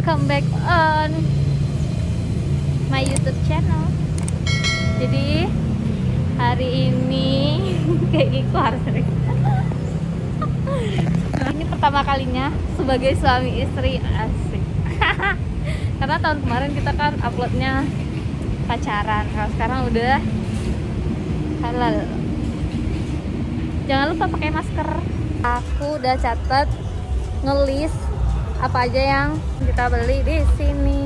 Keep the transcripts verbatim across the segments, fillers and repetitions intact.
welcome back on my YouTube channel. Jadi hari ini kayak gitu harus ini pertama kalinya sebagai suami istri, asik. Karena tahun kemarin kita kan uploadnya pacaran, kalau sekarang udah halal. Jangan lupa pakai masker. Aku udah catat ngelis apa aja yang kita beli di sini.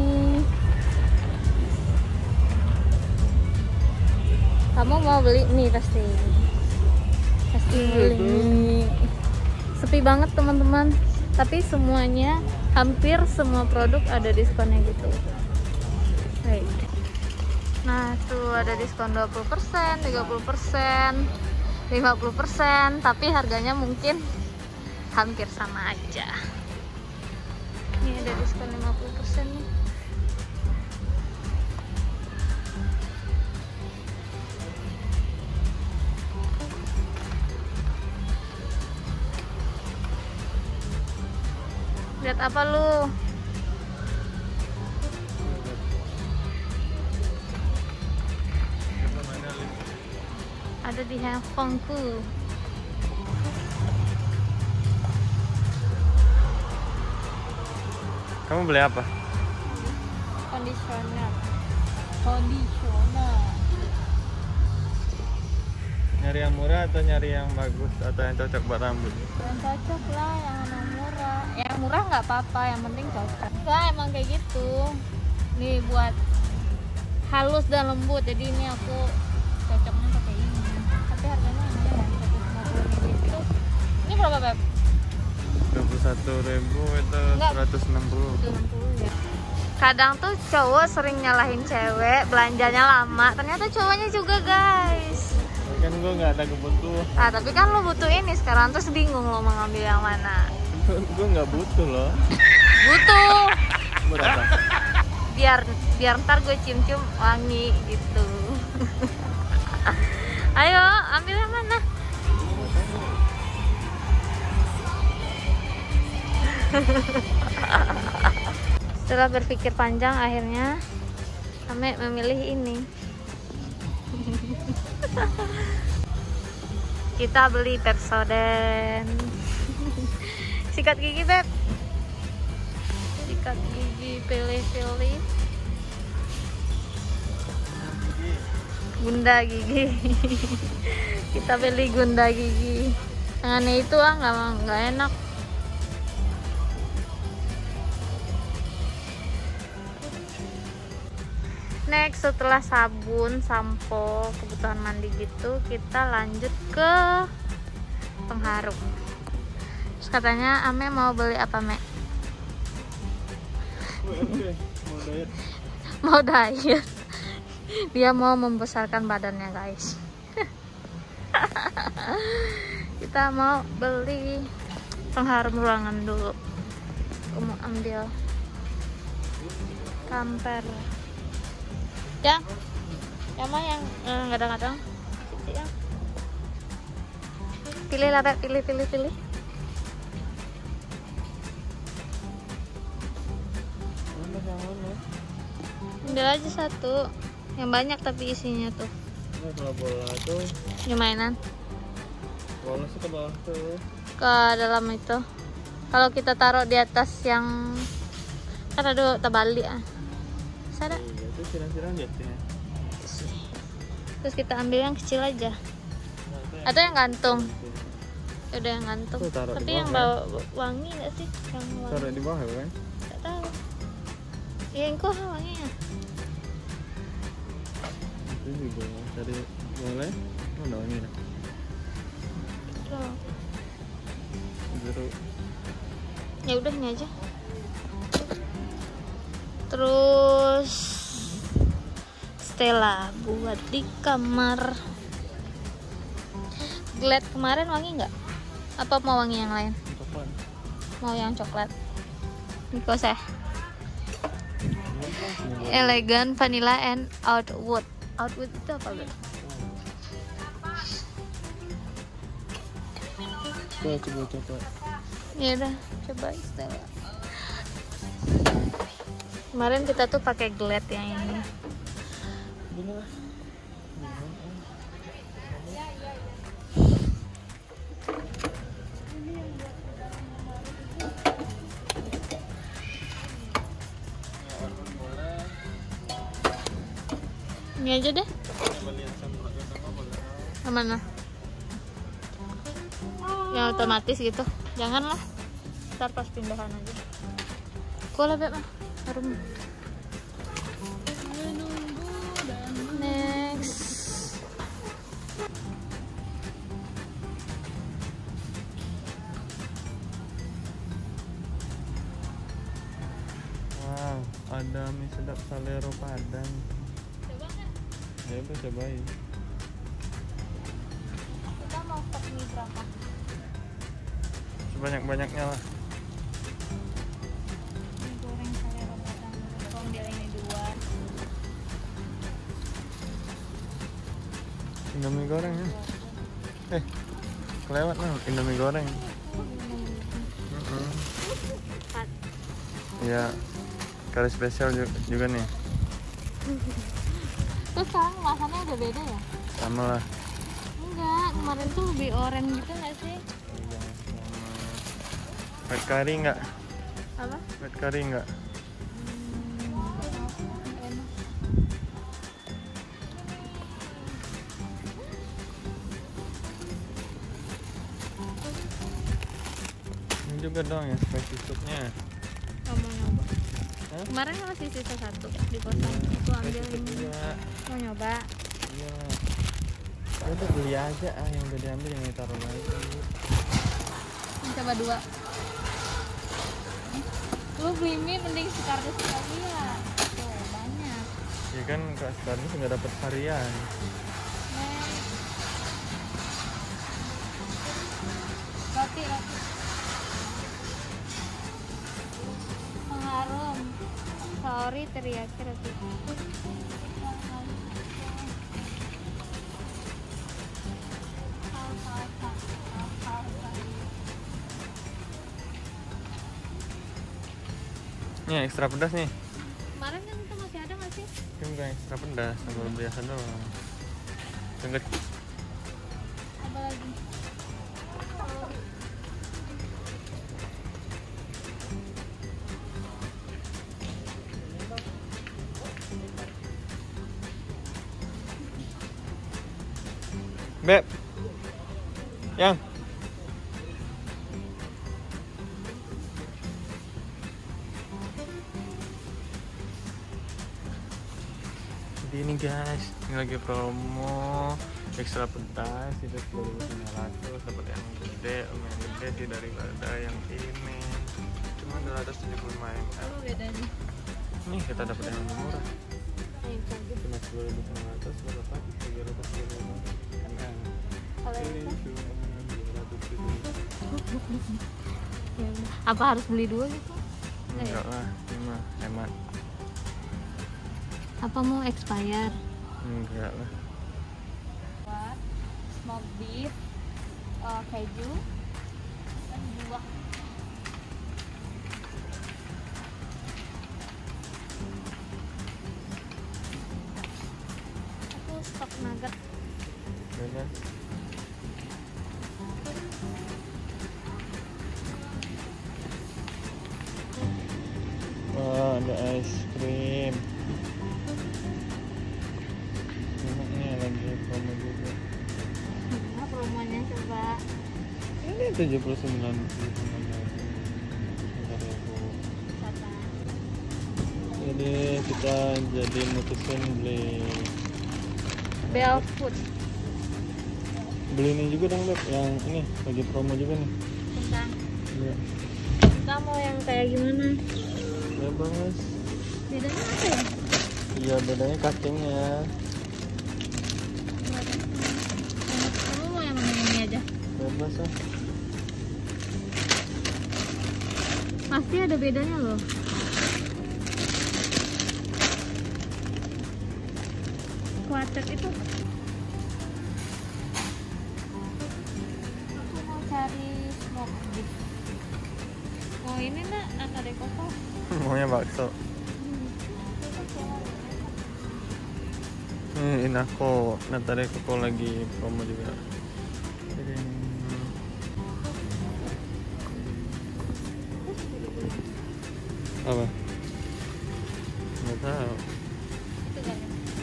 Kamu mau beli nih pasti. Pasti beli nih. Sepi banget teman-teman. Tapi semuanya, hampir semua produk ada diskonnya gitu. Baik. Nah, tuh ada diskon dua puluh persen, tiga puluh persen, lima puluh persen, tapi harganya mungkin hampir sama aja. Ini ada diskon lima puluh persen nih. Lihat apa lu? Ada di handphoneku. Kamu beli apa? Conditioner. Conditioner. Nyari yang murah atau nyari yang bagus atau yang cocok buat rambut? Yang cocok lah, yang murah. Yang murah nggak apa-apa, yang penting cocok. Enggak, emang kayak gitu. Nih buat halus dan lembut. Jadi ini aku cocoknya pakai ini. Tapi harganya lumayan, seratus lima puluh mililiter. Ini berapa, Beb? dua puluh satu ribu itu seratus enam puluh. enam puluh ya. Kadang tuh cowok sering nyalahin cewek belanjanya lama, ternyata cowoknya juga, guys. Kan gue nggak ada kebutuhan. Ah, tapi kan lo butuh ini sekarang, terus bingung lo mau ngambil yang mana. Gue nggak butuh loh. Butuh. Berapa? Biar biar ntar gue cium-cium wangi gitu. Ayo, ambil yang mana? Setelah berpikir panjang, akhirnya Ame memilih ini. Kita beli Pepsodent. Sikat gigi, Beb. Sikat gigi, pilih-pilih. Gunda gigi. Kita beli gunda gigi. Yang aneh itu ah, nggak nggak enak. Next, setelah sabun, sampo, kebutuhan mandi gitu, kita lanjut ke pengharum. Terus katanya Ame mau beli apa, Me? Oke, mau diet. Mau diet. Dia mau membesarkan badannya, guys. Kita mau beli pengharum ruangan dulu. Aku mau ambil kamper. Ya, yang mana yang eh, kadang-kadang ya. Pilih lah, pilih, pilih, pilih. Ambil aja satu, yang banyak tapi isinya tuh. Nah, kalau bola tuh. Ini mainan. Bola sih ke bawah tuh. Ke dalam itu. Kalau kita taruh di atas yang kan ada tabali ah. Sada. Iya, itu siram-siram dia sih. Terus kita ambil yang kecil aja. Atau yang gantung. Ya udah yang gantung. Tuh, taruh tapi di yang bawah, bawa wangi nggak sih? Yang wangi. Taruh di bawah kan? Nggak tahu. Ya yang kok wanginya. Itu juga tadi boleh. Mana wanginya? Tuh. Jeruk. Ya udah ini aja. Terus Stella buat di kamar. Glad kemarin wangi nggak? Apa mau wangi yang lain? Kapan? Mau yang coklat? Niko saya. Elegan vanilla and outwood. Outwood itu apa, Beb? Coba coba coba. Ya udah, coba Stella. Kemarin kita tuh pakai Glad yang ini. Ini aja deh. Yang mana? Yang otomatis gitu. Janganlah. Ntar pas pindahan aja. Kok lah Beb mah. Harum. Next. Wow, ada mie sedap Salero Padang. Coba nggak? Ya udah cobain. Kita mau stok mie berapa? Sebanyak-banyaknya lah. Mie goreng Salero Padang. Kalau dia ini dua. Indomie goreng ya. Eh, kelewat lah Indomie goreng. Mm-mm. Empat. Ya, kari spesial juga, juga nih. Terus sekarang kemasannya udah beda ya? Sama lah. Enggak, kemarin tuh lebih oranye gitu nggak sih? Red curry enggak? Apa? Red curry enggak? Ini juga dong ya spicy soupnya. Kamu nyoba? Hah? Kemarin masih sisa satu di kosan. Aku ambil Spicy soup ini. juga. Mau nyoba? Iya. Ya udah beli aja ah yang udah diambil yang ditaruh lagi. Coba dua. Lu beli mie mending sekardus sekali ya. Tuh banyak. Ya kan kak sekarang nggak dapat varian. Next. Roti roti. Pengharum. Sorry teriyaki roti. Ini ekstra pedas nih. Kemarin kan itu masih ada nggak sih? Ini bukan ekstra pedas, sambal biasa doang. Enggak. Apa lagi? Beb. Yang. Jadi ini guys, ini lagi promo ekstra pedas itu sepuluh ribu lima ratus, dapat yang gede, om yang gede sih daripada yang ini. Cuma dua ratus tujuh puluh lima ml. Apa bedanya? Nih kita dapat yang lebih murah. Ayo coba. Cuma sepuluh ribu lima ratus dapat tiga ratus ml. Kalau Ini itu cuma dua ratus ribu. ya udah. Apa harus beli dua gitu? Enggak ya? Enggak lah, ini mah hemat. Apa mau expired? Enggak lah. Buat smoked beef, uh, keju, dan buah. Aku stok nugget. Bebas. Wah, ada es krim. Enaknya lagi promo juga. Nah, promonya coba. Ini tujuh puluh sembilan ribu. Sapa. Jadi kita jadi mutusin beli Bell Food. beli ini juga dong Beb, yang ini lagi promo juga nih. Tentang Iya. kita mau yang kayak gimana? Bebas. Bedanya apa ya? Iya bedanya cuttingnya. Kamu mau yang mana ini aja? Bebas ah. Pasti ada bedanya loh. Quartet itu. Aku mau cari smoke beef. Mau ini nak, ada koko. Maunya bakso. Hmm. Ini Inako, Natare Koko lagi promo juga. Jadi, apa? Nggak tahu. Itu kan.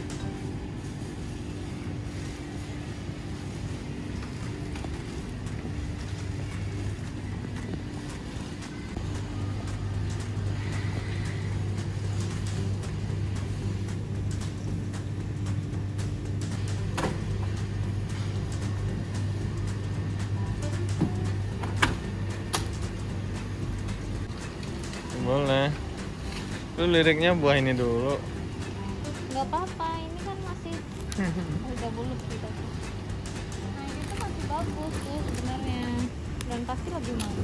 Boleh. Lu liriknya buah ini dulu. Nggak apa-apa, ini kan masih udah bulut kita tuh. Nah ini tuh masih bagus tuh sebenarnya, dan pasti lebih mahal.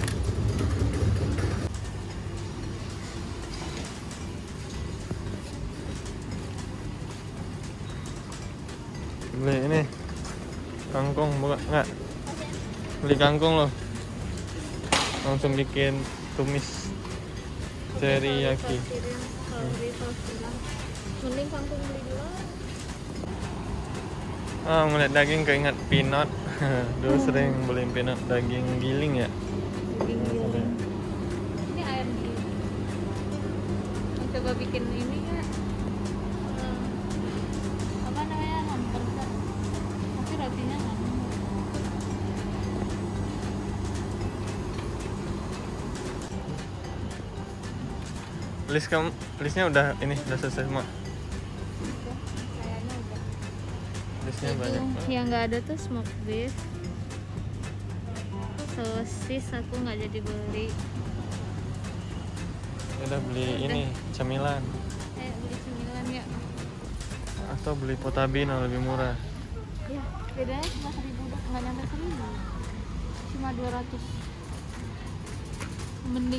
Beli ini kangkung bukan nggak? Beli kangkung loh. Langsung bikin tumis teriyaki. Kalau beli saus tiram, mending kangkung beli dulu. Ah, ngeliat daging keinget peanut. Dulu sering beli peanut daging giling ya. Daging giling. Ini ayam giling. Mau coba bikin ini ya? Hmm, apa namanya, hamburger. Tapi rotinya nggak nemu. List kamu, listnya udah ini udah selesai semua. Udah, kayaknya udah. Listnya Itu banyak banget. yang nggak ada tuh smoked beef, sosis aku nggak jadi beli. Udah beli ini cemilan Eh beli cemilan ya. atau beli potabin yang lebih murah. Ya bedanya cuma seribu, nggak nyampe seribu, cuma dua ratus. Mending.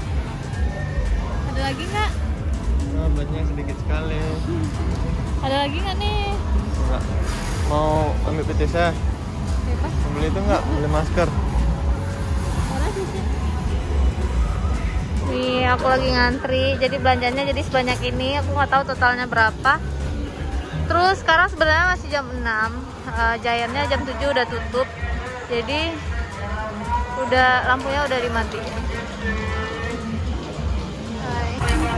Ada lagi nggak? Ah, banyak sedikit sekali. Ada lagi nggak nih? Enggak. Mau ambil P T S A? Bebas. Mau beli itu enggak? Beli masker. Mana sih? Nih aku lagi ngantri, jadi belanjanya jadi sebanyak ini. Aku nggak tahu totalnya berapa. Terus sekarang sebenarnya masih jam enam, uh, Giant-nya jam tujuh udah tutup. Jadi udah lampunya udah dimatiin. Hai.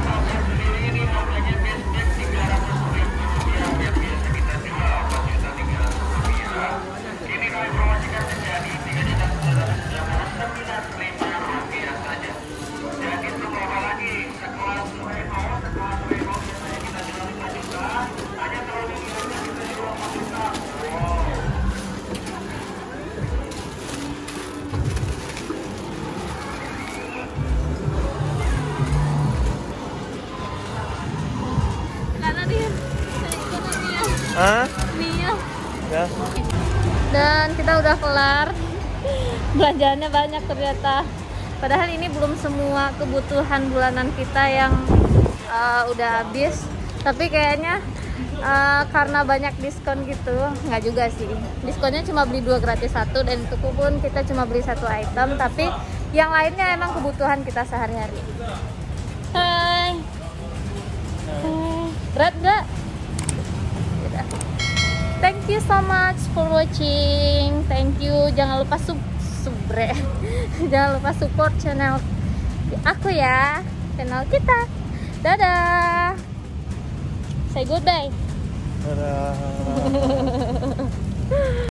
Karena dia, karena dia, Hah? dia. Ya. Dan kita udah kelar. Belanjaannya banyak ternyata. Padahal ini belum semua kebutuhan bulanan kita yang uh, udah habis. Tapi kayaknya uh, karena banyak diskon gitu, nggak juga sih. Diskonnya cuma beli dua gratis satu, dan itu pun kita cuma beli satu item. Tapi yang lainnya emang kebutuhan kita sehari-hari. Hai. Hai. Berat nggak? Udah. Thank you so much for watching. Thank you. Jangan lupa sub subre. Jangan lupa support channel aku ya, channel kita. Dadah. Say goodbye. Dadah.